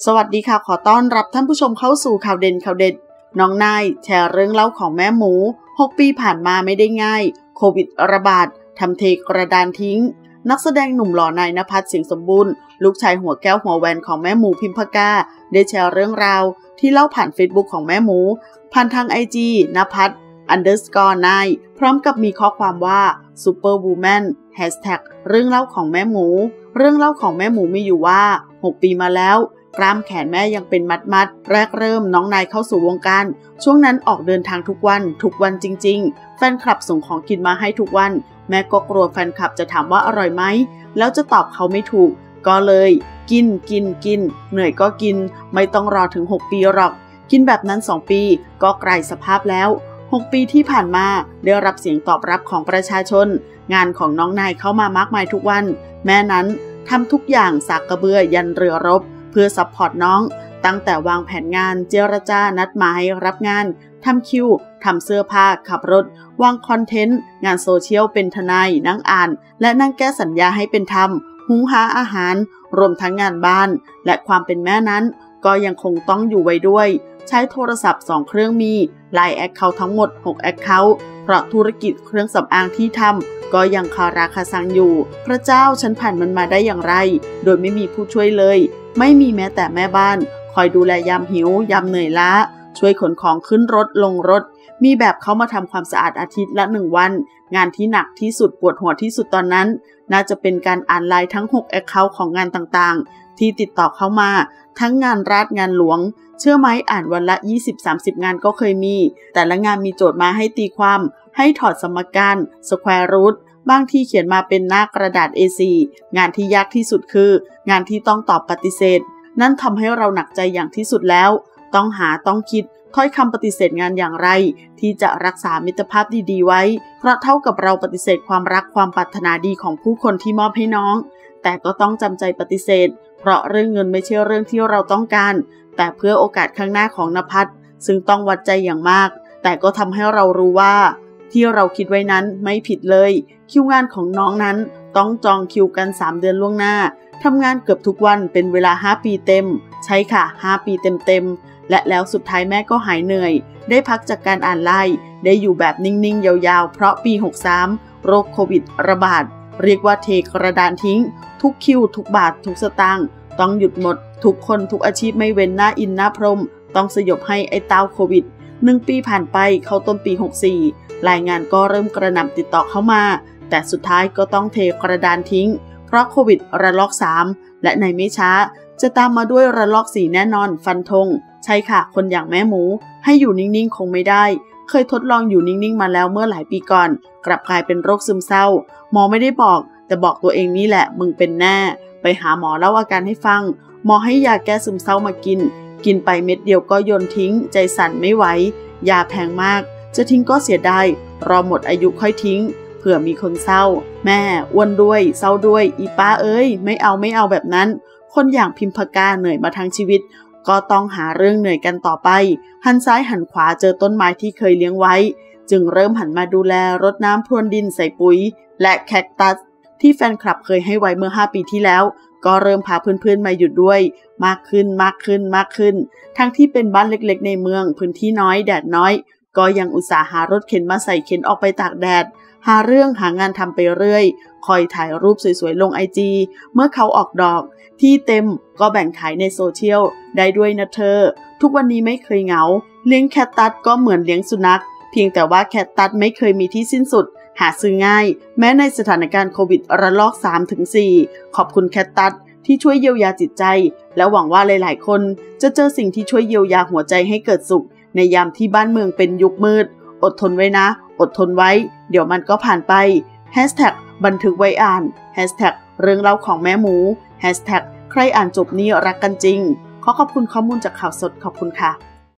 สวัสดีค่ะขอต้อนรับท่านผู้ชมเข้าสู่ข่าวเด่นข่าวเด็ดน้องนายแชร์เรื่องเล่าของแม่หมู6 ปีผ่านมาไม่ได้ง่ายโควิดระบาดทำเทกระดานทิ้งนักแสดงหนุ่มหล่อนายณภัทร เสียงสมบูรณ์ลูกชายหัวแก้วหัวแหวนของแม่หมูพิมพกาได้แชร์เรื่องราวที่เล่าผ่านเฟซบุ๊กของแม่หมูผ่านทาง IG ณภัทร_นายพร้อมกับมีข้อความว่า Superwoman #เรื่องเล่าของแม่หมูเรื่องเล่าของแม่หมูมีอยู่ว่า6 ปีมาแล้วกล้ามแขนแม่ยังเป็นมัดแรกเริ่มน้องนายเข้าสู่วงการช่วงนั้นออกเดินทางทุกวันจริงๆแฟนคลับส่งของกินมาให้ทุกวันแม่ก็กลัวแฟนคลับจะถามว่าอร่อยไหมแล้วจะตอบเขาไม่ถูกก็เลยกินเหนื่อยก็กินไม่ต้องรอถึง6 ปีหรอกกินแบบนั้น2 ปีก็ไกลสภาพแล้ว6 ปีที่ผ่านมาได้รับเสียงตอบรับของประชาชนงานของน้องนายเข้ามามากมายทุกวันแม่นั้นทำทุกอย่างสากกระเบือยันเรือรบเพื่อซัพพอร์ตน้องตั้งแต่วางแผนงานเจรจานัดหมายรับงานทำคิวทำเสื้อผ้าขับรถวางคอนเทนต์งานโซเชียลเป็นทนายนั่งอ่านและนั่งแก้สัญญาให้เป็นธรรมหุงหาอาหารรวมทั้งงานบ้านและความเป็นแม่นั้นก็ยังคงต้องอยู่ไว้ด้วยใช้โทรศัพท์2 เครื่องมีLINE แอคเคาท์ทั้งหมด6 แอคเคาท์เพราะธุรกิจเครื่องสำอางที่ทำก็ยังคาราคาซังอยู่พระเจ้าฉันผ่านมันมาได้อย่างไรโดยไม่มีผู้ช่วยเลยไม่มีแม้แต่แม่บ้านคอยดูแลยามหิวยามเหนื่อยล้าช่วยขนของขึ้นรถลงรถมีแบบเขามาทำความสะอาดอาทิตย์ละ1 วันงานที่หนักที่สุดปวดหัวที่สุดตอนนั้นน่าจะเป็นการอ่านไลน์ทั้ง6 แอคเคาท์ของงานต่างๆที่ติดต่อเข้ามาทั้งงานราชงานหลวงเชื่อไหมอ่านวันละ 20-30 งานก็เคยมีแต่ละงานมีโจทย์มาให้ตีความให้ถอดสมการสแควร์รูทบางที่เขียนมาเป็นหน้ากระดาษ A4 งานที่ยากที่สุดคืองานที่ต้องตอบปฏิเสธนั่นทำให้เราหนักใจอย่างที่สุดแล้วต้องคิดถ้อยคำปฏิเสธงานอย่างไรที่จะรักษามิตรภาพดีๆไว้เพราะเท่ากับเราปฏิเสธความรักความปรารถนาดีของผู้คนที่มอบให้น้องแต่ก็ต้องจำใจปฏิเสธเพราะเรื่องเงินไม่ใช่เรื่องที่เราต้องการแต่เพื่อโอกาสข้างหน้าของณภัทรซึ่งต้องวัดใจอย่างมากแต่ก็ทำให้เรารู้ว่าที่เราคิดไว้นั้นไม่ผิดเลยคิวงานของน้องนั้นต้องจองคิวกัน3 เดือนล่วงหน้าทำงานเกือบทุกวันเป็นเวลา5 ปีเต็มใช่ค่ะ5 ปีเต็มและแล้วสุดท้ายแม่ก็หายเหนื่อยได้พักจากการอ่านไลน์ได้อยู่แบบนิ่งๆยาวๆเพราะปี63โรคโควิดระบาดเรียกว่าเทกระดานทิ้งทุกคิวทุกบาททุกสตางค์ต้องหยุดหมดทุกคนทุกอาชีพไม่เว้นหน้าอินหน้าพรหมต้องสยบให้ไอ้เต้าโควิด1 ปีผ่านไปเข้าต้นปี64รายงานก็เริ่มกระหน่ำติดต่อเข้ามาแต่สุดท้ายก็ต้องเทกระดานทิ้งเพราะโควิดระลอก3และในไม่ช้าจะตามมาด้วยระลอก4แน่นอนฟันธงใช่ค่ะคนอย่างแม่หมูให้อยู่นิ่งๆคงไม่ได้เคยทดลองอยู่นิ่งๆมาแล้วเมื่อหลายปีก่อนกลับกลายเป็นโรคซึมเศร้าหมอไม่ได้บอกแต่บอกตัวเองนี่แหละมึงเป็นแน่ไปหาหมอเล่าอาการให้ฟังหมอให้ยาแก้ซึมเศร้ามากินไปเม็ดเดียวก็โยนทิ้งใจสั่นไม่ไหวยาแพงมากจะทิ้งก็เสียดายรอหมดอายุค่อยทิ้งเผื่อมีคนเศร้าแม่อ้วนด้วยเศร้าด้วยอีป้าเอ้ยไม่เอาแบบนั้นคนอย่างพิมพกาเหนื่อยมาทั้งชีวิตก็ต้องหาเรื่องเหนื่อยกันต่อไปหันซ้ายหันขวาเจอต้นไม้ที่เคยเลี้ยงไว้จึงเริ่มหันมาดูแลรดน้ำพรวนดินใส่ปุ๋ยและแคคตัสที่แฟนคลับเคยให้ไว้เมื่อ5 ปีที่แล้วก็เริ่มพาเพื่อนๆมาหยุดด้วยมากขึ้นทั้งที่เป็นบ้านเล็กๆในเมืองพื้นที่น้อยแดดน้อยก็ยังอุตส่าห์หารถเข็นมาใส่เข็นออกไปตากแดดหาเรื่องหางานทำไปเรื่อยคอยถ่ายรูปสวยๆลง IG เมื่อเขาออกดอกที่เต็มก็แบ่งขายในโซเชียลได้ด้วยนะเธอทุกวันนี้ไม่เคยเหงาเลี้ยงแคทตัสก็เหมือนเลี้ยงสุนัขเพียงแต่ว่าแคทตัสไม่เคยมีที่สิ้นสุดหาซื้อง่ายแม้ในสถานการณ์โควิดระลอก 3-4 ขอบคุณแคทตัสที่ช่วยเยียวยาจิตใจและหวังว่าหลายๆคนจะเจอสิ่งที่ช่วยเยียวยาหัวใจให้เกิดสุขในยามที่บ้านเมืองเป็นยุคมืดอดทนไว้นะอดทนไว้เดี๋ยวมันก็ผ่านไปบันทึกไว้อ่านเรื่องเล่าของแม่หมูใครอ่านจบนี่รักกันจริงขอบคุณข้อมูลจากข่าวสดขอบคุณค่ะ